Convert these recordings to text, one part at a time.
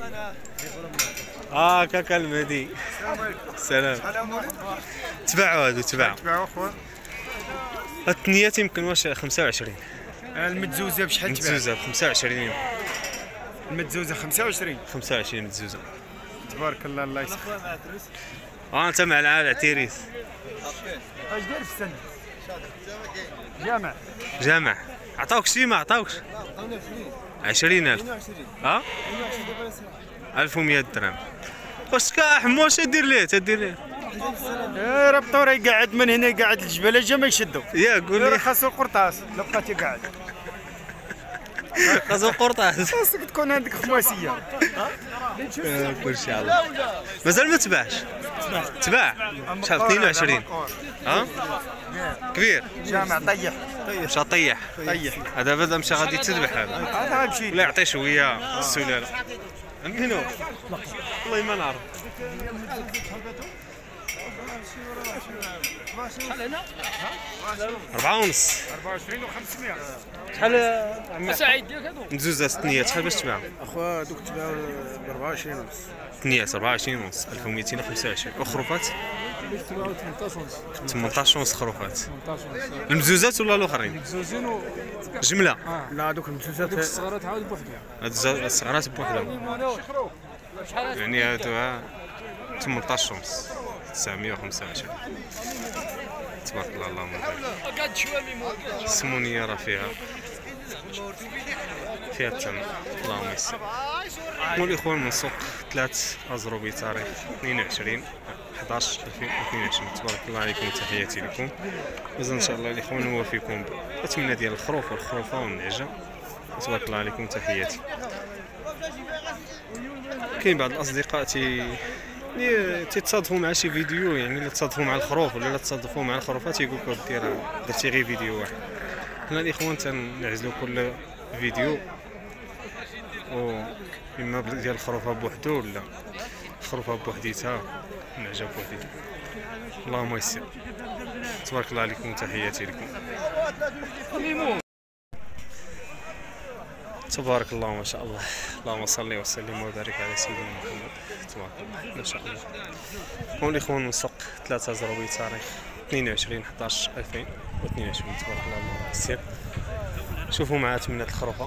كاكا المهدي. السلام. تباعوا هادو تباعوا اخويا. الثنيات يمكن واش 25. المتزوزه بشحال تباع؟ متزوزه ب 25 يوم. المتزوزه 25. 25 متزوزه. تبارك الله الله يسخر. انت مع العتيريس. اش داير في السنه؟ جامع. عطاوك شي ما عطاوكش؟ 20,000. 1100 درهم. واش حمو اش دير ليه تدير ليه؟ ربطو راه يقعد من هنا يقعد الجبل اجا ما يشدو. قول لي خاصو القرطاس لو بقيتي قاعد. خاصو قرطاس. خاصك تكون عندك خماسيه. كلشي على الله. مازال ما تباعش. تباع شحال 22. كبير. جامع طيح. مشى طيح. هذا بدا مشى غادي تذبح هذا غيمشي ولا يعطي شويه السلاله. منو؟ والله ما نعرف. شحال هنا؟ 4.5. 24 و500. شحال عمي؟ سعيد ديالك هادو؟ مزوزه ثنيات شحال باش تباع؟ اخويا دوك تباعوا ب 24 ونص. ثنيات 24 ونص 1225. وخروفات 18 ونص خروفات. المزوزات ولا الاخرين؟ مزوزين جمله. لا دوك المتزوزات الصغارات عاود بوحدهم. هاد الصغارات بوحدهم. يعني هادو 18 ونص 925. تبارك الله اللهم بارك. قعد شويه ميمون. السمونيه راه فيها الثمن. اللهم يسر. والاخوان من سوق 3 ازروبي تاريخ 22/11/2022. تبارك الله عليكم وتحياتي لكم. مازال ان شاء الله الاخوان نوافيكم بالاثمنه ديال الخروف والخروفه والنعجه. تبارك الله عليكم تحياتي. كاين بعض الاصدقاء تتصادفوا مع شي فيديو، يعني الا تصادفوا مع الخروف ولا تصادفوا مع الخروفات يقولوا لك دير درتي غير فيديو واحد. حنا الاخوان تنعزلوا كل فيديو و اما ديال الخروفه بوحدو ولا الخروفه بوحديتها النعجه بوحديتها. اللهم يسر. تبارك الله عليكم وتحياتي لكم. تبارك الله ما شاء الله. اللهم صل وسلم وبارك على سيدنا محمد. تبارك الله ما شاء الله. هون الاخوان من سوق 3 زروبي تاريخ 22/11/2022. تبارك الله اللهم يسر. شوفوا معاه ثمنات الخروفه.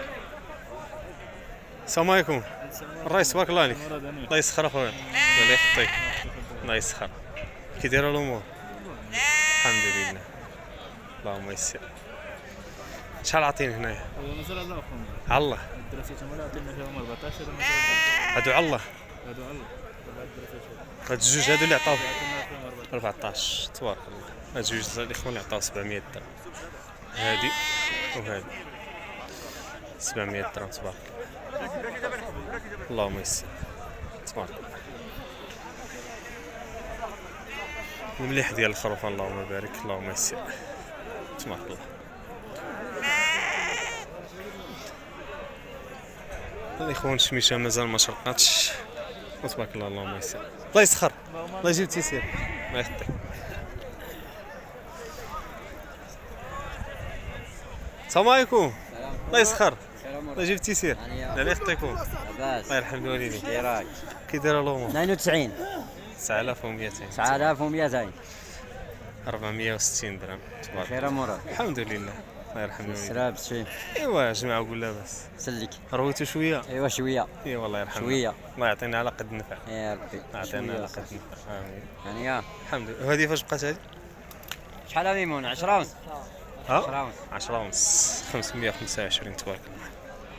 السلام عليكم. الرئيس تبارك الله عليك. الله يسخر اخويا. الله يخطيك. الله يسخر. كي دايره الامور؟ الحمد لله. اللهم يسر. شحال عاطين هنايا؟ مازال الله اخويا. على الله. الدراسات هما عطينا فيهم 14 هادو على الله. هادو على الله. هاد الجوج هادو اللي عطاو 14. تبارك الله. هاد الجوج الاخوان اللي عطاو 700 درهم. هادي وهادي 700 درهم. تبارك الله. اللهم يسر. تبارك الله. المليح ديال الخروفه اللهم بارك. اللهم يسر. تبارك الله. الاخوان الشميشه مازال ما شرقاتش. تبارك الله اللهم يسر. الله يسخر. الله يجيب التيسير. الله يخطيك. السلام عليكم. الله يسخر. الله يجيب التيسير. الله يخطيكم. الله يرحم الوالدين. كي راك؟ كي دايره الامور؟ 92 9200. 9200 460 درهم. تبارك خير امورك. الحمد لله. الله يرحم الوالدين. سلام شي ايوا يا جماعه قول لاباس. سلك. رويتو شويه؟ ايوا شويه. ايوا الله يرحمه. شويه. الله يعطينا على قد النفع. يا ربي. يعطينا على قد النفع. امين. يعني الحمد لله. وهذه فاش بقات هذه؟ شحال ميمون؟ 10 ونص. 10 ونص. 10 ونص 525. تبارك الله.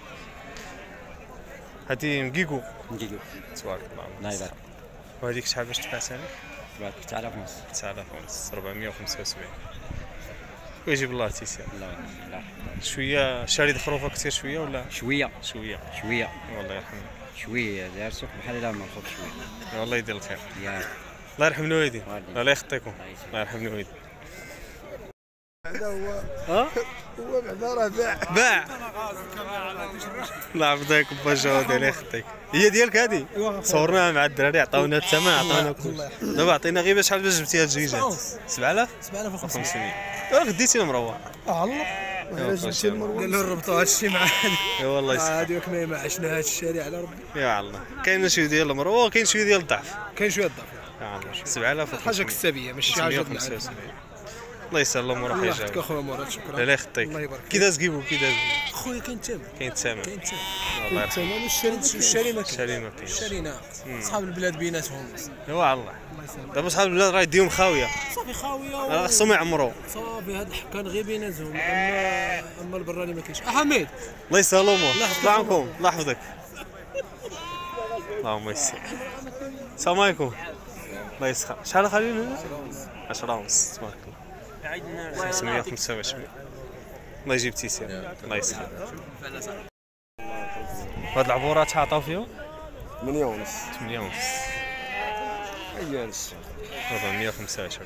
هذه مكيكو. نجيو. تبارك الله. الله يبارك. وهذيك شحال باش تبعت هذيك؟ بعد 9000 ونص. 9000 ونص 475. ويجيب الله تيسير. الله شويه شاري الخروفه كثير شويه ولا؟ شويه. شويه. والله يرحمه. شويه داير سوق بحال لا ما ناخذ شويه. والله يدير الخير. يا الله يرحم الوالدين. الله يخطيكم. الله يرحم الوالدين. هذا هو. هو بعدا راه باع. الله يعطيك بجود. الله يخطيك. هي ديالك هذه؟ صورناها مع الدراري عطاونا الثمن عطاونا كلشي. دابا عطينا غير شحال باش جبتي هاد الدجيجات؟ 7000؟ 7500. غديتي المروه. الله. قال له نربطوا هادشي مع اي والله مع يسخر. هادوك ما عشنا هاد الشارع على ربي. يا الله كاين شويه ديال المروه وكاين شويه ديال الضعف. كاين شويه الضعف، يا الله 7000 حاجه كسابيه ماشي شي حاجه ديال 575. الله يسلم وراه الله يجاوب. يحفظك اخويا مراد، شكرا. الله يخطيك. الله يبارك فيك. كي داز كيبو كي داز خويا كاين الثمن، كاين الثمن. كاين الثمن، الله يرحمه. الثمن والشاري ما كاينش. الشاري ما كاينش. الشاري ناقص، صحاب البلاد بيناتهم ايوا الله دابا صحاب البلاد راه يديهم خاويه، صافي خاويه راه خصهم يعمروا. صافي هاد الحكان غير بيناتهم، اما البراني ما كاينش. حميد الله يسهل امور. الله يحفظك. الله عنكم الله يحفظك. اللهم يسر. السلام عليكم. الله يسخر. شحال خليل هنا؟ 10 ونص تبارك الله. 525. الله يجيب تيسير. الله يسخر. هاد العبورات عطاو فيهم 8 ونص 8 ونص. ايانس 425.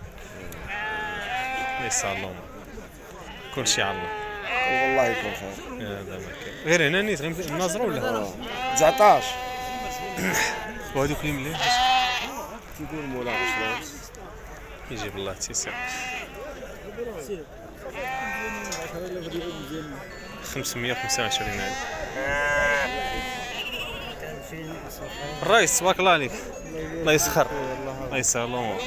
الله يسهل الامور. كلشي على الله. والله يكون خير. هذا ما كاين. غير هنا نيت غير الناظره ولا؟ 19 وهذوك اللي ملي تيقول مولا 10 يجيب الله تيسير. 525 هذا. الرئيس تبارك الله عليك. الله يسخر. الله يسهل الامور.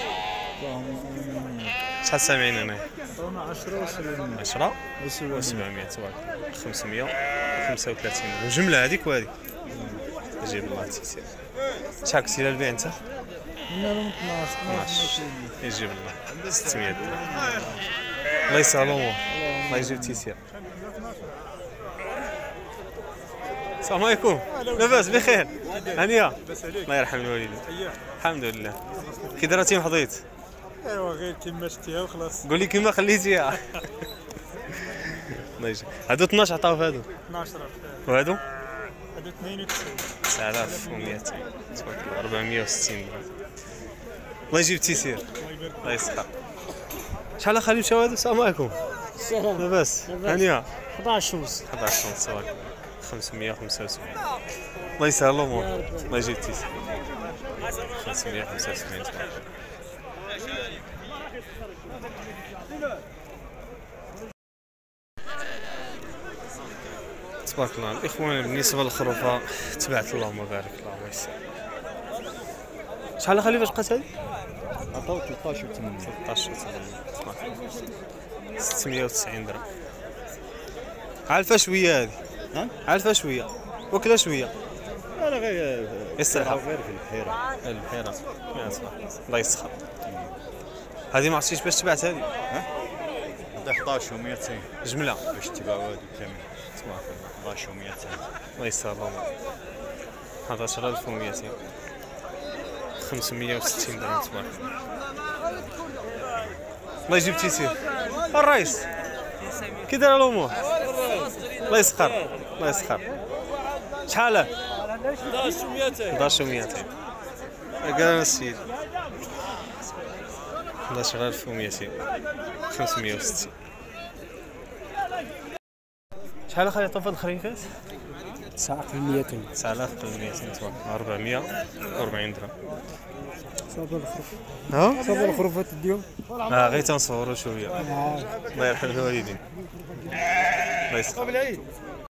شحال سامعين هنا؟ 10 و700 تبارك الله. 535 وجمله هذيك وهذيك. يجيب الله تيسير. شحال كنتي للبيع انت؟ 12 يجيب الله 600 درهم. الله يسهل الامور. الله يجيب تيسير. السلام عليكم. لاباس بخير؟ هانيه؟ الله يرحم الوالدين. الحمد لله. كي درتي محضيت؟ ايوا غير كيما شتيها وخلاص. قول لي كيما خليتيها. الله يجزيك. هادو 12 عطاو في هادو 12 وهادو هادو 92 9200 تبارك الله 460 درهم. الله يجيب تيسير. الله يسخر. شحال اخالي مشاو هادو؟ السلام عليكم. السلام لاباس؟ هانيه؟ 11 ونص 11 ونص تبارك الله 575. الله يسهل الامور. الله يجيب تيسير. 575 تبارك الله. تبارك الله. الاخوان بالنسبه للخروفه تبعت اللهم بارك اللهم يسر. شحال خلي فاش بقات هذه؟ عطاو 13 و 8 13 تبارك الله 690 درهم. عالفه شويه هذه. ها؟ عالفه شويه وكلا شويه. انا غير يسترحب غير في البحيره. البحيره. يا سلام. الله يسخر. هذه ما عرفتيش باش تبعت هذه؟ هذا 11 و 200 جمله باش تباعوا هادو كامل. تبارك الله. 11 و 200 الله يسهل الامور. 11200 560 درهم تبارك الله. الله يجيب تيسير. الرئيس كي داير الامور؟ الله يسخر. الله يسخر. شحال؟ 11 و 200. قال السيد 11200 560. شحال اخي عطاو في هاد الخريفات؟ 9200 9200 تبارك 440 درهم. صافي الخروف ها؟ صافي الخروفات ديالهم غير تنصوروا شويه. الله يرحم الوالدين. الله يسخر.